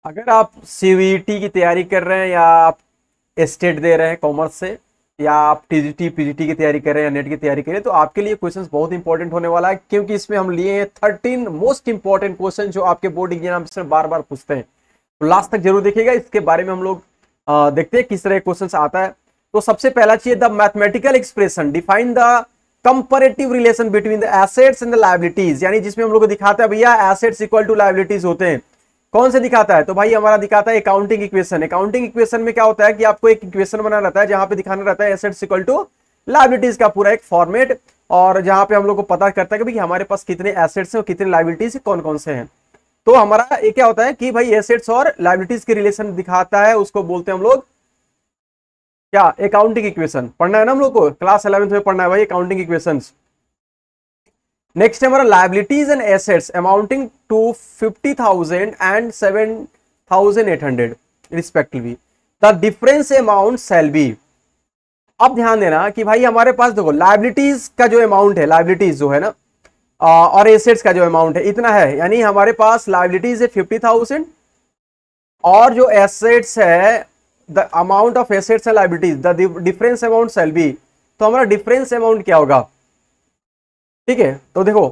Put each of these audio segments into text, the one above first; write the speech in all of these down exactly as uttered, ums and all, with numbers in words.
अगर आप सीवीटी की तैयारी कर रहे हैं या आप स्टेट दे रहे हैं कॉमर्स से, या आप टीजीटी पीजीटी की तैयारी कर रहे हैं या नेट की तैयारी कर रहे हैं, तो आपके लिए क्वेश्चंस बहुत इंपॉर्टेंट होने वाला है, क्योंकि इसमें हम लिए हैं थर्टीन मोस्ट इंपॉर्टेंट क्वेश्चन जो आपके बोर्ड एग्जाम से बार बार पूछते हैं। तो लास्ट तक जरूर देखिएगा, इसके बारे में हम लोग अ, देखते हैं किस तरह क्वेश्चन आता है। तो सबसे पहला चीज, the mathematical expression define the comparative relation between the assets and the liabilities, यानी जिसमें हम लोग को दिखाता है भैया एसेट्स इक्वल टू लायबिलिटीज होते हैं। कौन से दिखाता है? तो भाई हमारा दिखाता है अकाउंटिंग इक्वेशन। अकाउंटिंग इक्वेशन में क्या होता है कि आपको एक इक्वेशन बनाना रहता है जहां पे दिखाना रहता है एसेट्स इक्वल टू लायबिलिटीज का पूरा एक फॉर्मेट, और जहां पे हम लोग को पता करता है कि भाई हमारे पास कितने एसेट्स हैं और कितने लायबिलिटीज कौन कौन से हैं। तो हमारा ये क्या होता है कि भाई एसेट्स और लायबिलिटीज के रिलेशन दिखाता है, उसको बोलते हैं हम लोग क्या? Accounting equation. पढ़ना है ना हम लोग को, क्लास इलेवेंथ में पढ़ना है भाई अकाउंटिंग इक्वेशंस। नेक्स्ट है हमारा liabilities and assets amounting to fifty thousand and seven thousand eight hundred respectively, the difference amount shall be. अब ध्यान देना कि भाई हमारे पास देखो लायबिलिटीज का जो अमाउंट है, लायबिलिटीज जो है ना, आ, और एसेट्स का जो अमाउंट है इतना है, यानी हमारे पास लायबिलिटीज है फिफ्टी थाउजेंड और जो एसेट्स है the amount of assets and liabilities the difference amount shall be. तो हमारा डिफरेंस अमाउंट क्या होगा? ठीक है, तो देखो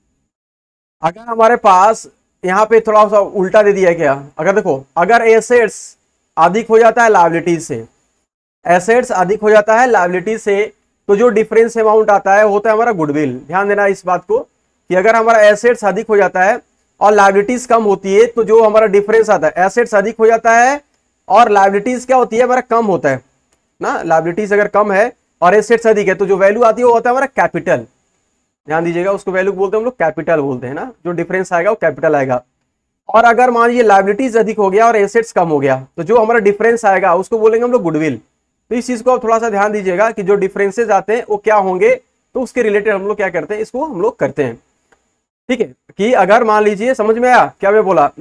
अगर हमारे पास यहाँ पे थोड़ा सा उल्टा दे दिया है क्या, अगर देखो अगर एसेट्स अधिक हो जाता है लायबिलिटीज से, एसेट्स अधिक हो जाता है लायबिलिटीज से, तो जो डिफरेंस अमाउंट आता है होता है हमारा गुडविल। ध्यान देना इस बात को कि अगर हमारा एसेट्स अधिक हो जाता है और लायबिलिटीज कम होती है, तो जो हमारा डिफरेंस आता है, एसेट्स अधिक हो जाता है और लायबिलिटीज क्या होती है हमारा कम होता है ना। लायबिलिटीज अगर कम है और एसेट्स अधिक है, तो जो वैल्यू आती है वो होता है हमारा कैपिटल। ध्यान दीजिएगा, उसको वैल्यू बोलते हैं हम लोग, कैपिटल बोलते हैं ना, जो डिफरेंस आएगा वो कैपिटल आएगा। और अगर मान लीजिए लायबिलिटीज अधिक हो गया और एसेट्स कम हो गया, तो जो हमारा डिफरेंस आएगा उसको बोलेंगे हम लोग गुडविल। तो इस चीज को आप थोड़ा सा ध्यान दीजिएगा कि जो डिफरेंसेस आते हैं वो क्या होंगे, तो उसके रिलेटेड हम लोग क्या करते हैं, इसको हम लोग करते हैं। ठीक है, कि अगर मान लीजिए, समझ में आया क्या मैं बोला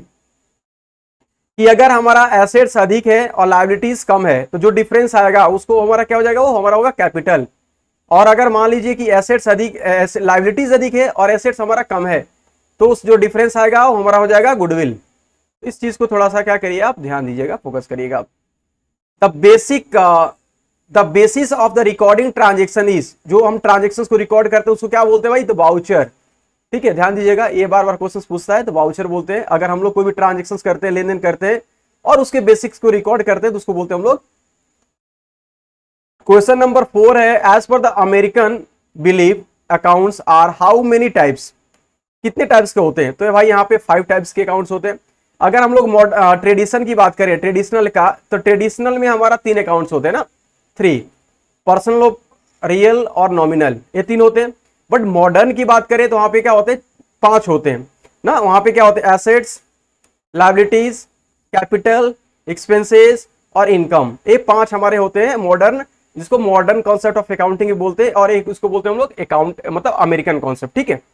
कि अगर हमारा एसेट्स अधिक है और लायबिलिटीज कम है, तो जो डिफरेंस आएगा उसको हमारा क्या हो जाएगा, वो हमारा होगा कैपिटल। और अगर मान लीजिए कि एसेट्स अधिक, लायबिलिटीज अधिक है और एसेट्स हमारा कम है, तो उस जो डिफरेंस आएगा वो हमारा हो जाएगा गुडविल। इस चीज को थोड़ा सा क्या करिए आप, ध्यान दीजिएगा, फोकस करिएगा। The basic the basis of the recording transaction is, जो हम ट्रांजेक्शन को रिकॉर्ड करते हैं उसको क्या बोलते हैं भाई, द वाउचर। ठीक है, ध्यान दीजिएगा, ये बार बार क्वेश्चन पूछता है, तो वाउचर बोलते हैं। अगर हम लोग कोई भी ट्रांजेक्शन करते हैं, लेन देन करते हैं और उसके बेसिक्स को रिकॉर्ड करते हैं, तो उसको बोलते हैं हम लोग। क्वेश्चन नंबर फोर है, as per the American believe accounts are how many types, कितने टाइप्स के होते हैं? तो भाई यहाँ पे फाइव टाइप्स के अकाउंट्स होते हैं। अगर हम लोग ट्रेडिशन की बात करें, ट्रेडिशनल का, तो ट्रेडिशनल में हमारा तीन अकाउंट्स होते हैं ना, थ्री, पर्सनल, रियल और नॉमिनल, ये तीन होते हैं। बट मॉडर्न की बात करें तो वहां पे क्या होते हैं, पांच होते हैं ना। वहां पे क्या होते हैं, एसेट्स, लायबिलिटीज, कैपिटल, एक्सपेंसेस और इनकम, ये पांच हमारे होते हैं मॉडर्न, जिसको मॉडर्न कॉन्सेप्ट ऑफ अकाउंटिंग बोलते हैं, और एक उसको बोलते हैं हम लोग अकाउंट, मतलब अमेरिकन कॉन्सेप्ट। ठीक है,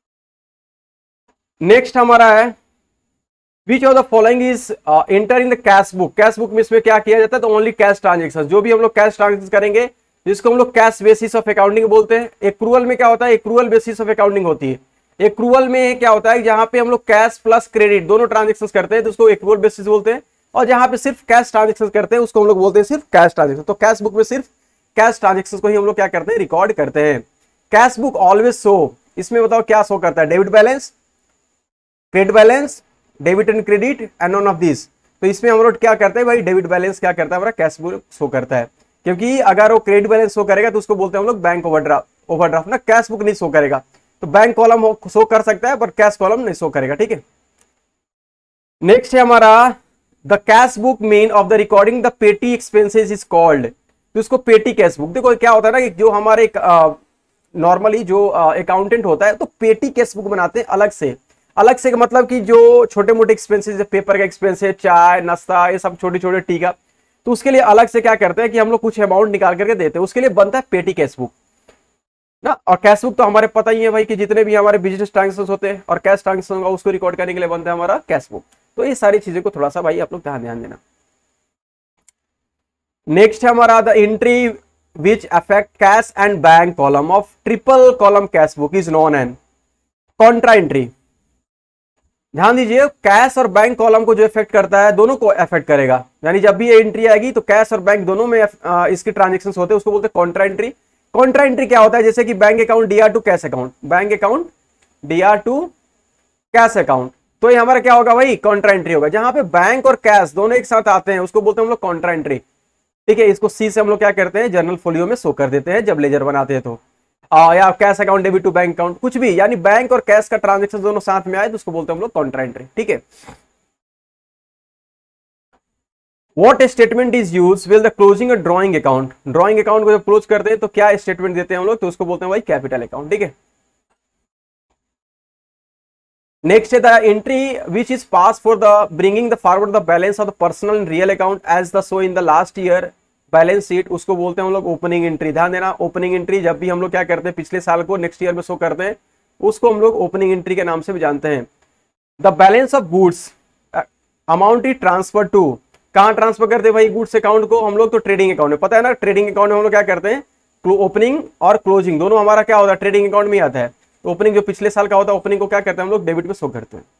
नेक्स्ट हमारा है, which of the following is enter in the cash book. Cash book में इसमें क्या किया जाता है, तो ओनली कैश ट्रांजेक्शन, जो भी हम लोग कैश ट्रांजेक्शन करेंगे, जिसको हम लोग कैश बेसिस ऑफ अकाउंटिंग बोलते हैं। एक्रूअल में क्या होता है, एक्रूअल बेसिस ऑफ अकाउंटिंग होती है। एक्रूअल में क्या होता है, जहां पे हम लोग कैश प्लस क्रेडिट दोनों ट्रांजेक्शन करते हैं, तो उसको एक्रूअल बेसिस बोलते हैं। और जहां पे सिर्फ कैश ट्रांजेक्शन करते हैं, उसको हम लोग बोलते हैं सिर्फ कैश ट्रांजेक्शन। तो कैश बुक में सिर्फ कैश ट्रांजेक्शन को ही हम लोग क्या करते हैं, रिकॉर्ड करते हैं। कैश बुक ऑलवेज शो, इसमें बताओ क्या शो करता है, debit balance, credit balance, debit and credit and none of this. तो इसमें हम लोग क्या करते हैं भाई, डेबिट बैलेंस क्या करता है हमारा, कैश बुक शो करता है। क्योंकि अगर वो क्रेडिट बैलेंस शो करेगा तो उसको बोलते हैं हम लोग बैंक ओवरड्राफ्ट, ओवरड्राफ्ट ना, कैश बुक नहीं शो करेगा। तो बैंक कॉलम शो कर सकता है पर कैश कॉलम नहीं शो करेगा। ठीक है, नेक्स्ट है हमारा, the cash book main of the recording the petty expenses is called. तो उसको पेटी कैश बुक, देखो क्या होता है ना कि जो हमारे नॉर्मली जो अकाउंटेंट होता है, तो पेटी कैश बुक बनाते हैं अलग से। अलग से मतलब कि जो छोटे मोटे एक्सपेंसेस, पेपर का एक्सपेंस है, चाय नाश्ता, ये सब छोटे छोटे टीका, तो उसके लिए अलग से क्या करते हैं कि हम लोग कुछ अमाउंट निकाल करके देते हैं, उसके लिए बनता है पेटी कैश बुक ना। और कैश बुक तो हमारे पता ही है भाई कि जितने भी हमारे बिजनेस ट्रांजेक्शन होते हैं और कैश ट्रांजेक्शन होगा उसको रिकॉर्ड करने के लिए बनता है हमारा कैश बुक। तो ये सारी चीजें को थोड़ा सा भाई आप लोग ध्यान ध्यान देना। नेक्स्ट है हमारा, the entry which affect cash and bank column of triple column cash book is known an contra entry. ध्यान दीजिए, कैश और बैंक कॉलम को जो इफेक्ट करता है दोनों को इफेक्ट करेगा, यानी जब भी ये एंट्री आएगी तो कैश और बैंक दोनों में आ, इसके ट्रांजेक्शन होते हैं, उसको बोलते हैं कॉन्ट्रा एंट्री। कॉन्ट्रा एंट्री क्या होता है, जैसे कि bank account DR to cash account, bank account DR to cash account, तो ये हमारा क्या होगा भाई, कॉन्ट्रा एंट्री होगा। जहां पे बैंक और कैश दोनों एक साथ आते हैं उसको बोलते हैं हम लोग कॉन्ट्रा एंट्री। ठीक है, इसको सी से हम लोग क्या करते हैं, जर्नल फोलियो में शो कर देते हैं जब लेजर बनाते हैं तो, आ, या cash account debit to bank account, कुछ भी, यानी बैंक और कैश का ट्रांजेक्शन दोनों साथ में आए तो उसको बोलते हैं हम लोग कॉन्ट्रा एंट्री। ठीक है, what statement is use will the closing drawing account, drawing account को जब क्लोज करते हैं तो क्या स्टेटमेंट देते हैं हम लोग, तो उसको बोलते हैं भाई कैपिटल अकाउंट। ठीक है, नेक्स्ट है the entry which is pass for the bringing the forward the balance of the personal and real account as the so in the last year balance sheet, उसको बोलते हैं हम लोग ओपनिंग एंट्री। ध्यान देना, ओपनिंग एंट्री जब भी हम लोग क्या करते हैं, पिछले साल को नेक्स्ट ईयर में शो करते हैं, उसको हम लोग ओपनिंग एंट्री के नाम से भी जानते हैं। The balance of goods amount is transfer to, कहां ट्रांसफर करते हैं भाई गुड्स अकाउंट को हम लोग, तो ट्रेडिंग अकाउंट में, पता है ना, ट्रेडिंग अकाउंट में हम लोग क्या करते हैं, ओपनिंग और क्लोजिंग दोनों हमारा क्या होता है, ट्रेडिंग अकाउंट में आता है। तो ओपनिंग जो पिछले साल का होता है, ओपनिंग को क्या करते हैं हम लोग, डेबिट में शो करते हैं।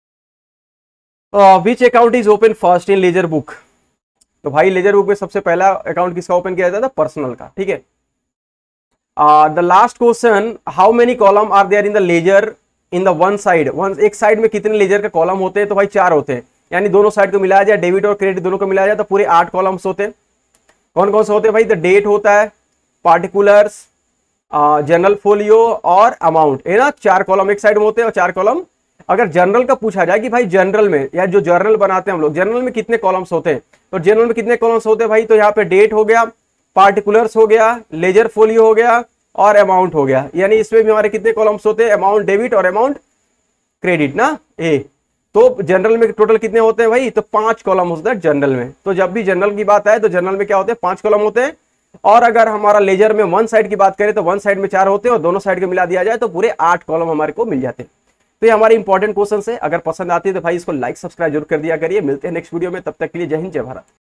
Which account is open first in ledger book, तो भाई लेजर बुक में सबसे पहला अकाउंट किसका ओपन किया जाता था, पर्सनल का। ठीक है, the last question, how many column are there in the ledger in the one side, one एक साइड में कितने लेजर के कॉलम होते हैं, तो भाई चार होते हैं, यानी दोनों साइड को मिलाया जाए, डेबिट और क्रेडिट दोनों को मिलाया जाए तो पूरे आठ कॉलम्स होते हैं। कौन कौन से होते हैं भाई, द डेट होता है, पार्टिकुलर्स, जनरल फोलियो और अमाउंट, है ना, चार कॉलम एक साइड में होते हैं और चार कॉलम। अगर जनरल का पूछा जाए कि भाई जनरल में, या जो जर्नल बनाते हैं हम लोग, जनरल में कितने कॉलम्स होते हैं, तो जनरल में कितने कॉलम्स होते हैं भाई, तो यहाँ पे डेट हो गया, पार्टिकुलर्स हो गया, लेजर फोलियो हो गया और अमाउंट हो गया, यानी इसमें भी हमारे कितने कॉलम्स होते हैं, अमाउंट डेबिट और अमाउंट क्रेडिट ना, ए। तो जनरल में टोटल कितने होते हैं भाई, तो पांच कॉलम होते हैं जनरल में। तो जब भी जनरल की बात आए तो जनरल में क्या होते हैं, पांच कॉलम होते हैं। और अगर हमारा लेजर में वन साइड की बात करें तो वन साइड में चार होते हैं और दोनों साइड को मिला दिया जाए तो पूरे आठ कॉलम हमारे को मिल जाते हैं। तो ये हमारे इंपॉर्टेंट क्वेश्चन है, अगर पसंद आती है तो भाई इसको लाइक सब्सक्राइब जरूर कर दिया करिए। मिलते हैं नेक्स्ट वीडियो में, तब तक के लिए जय हिंद जय भारत।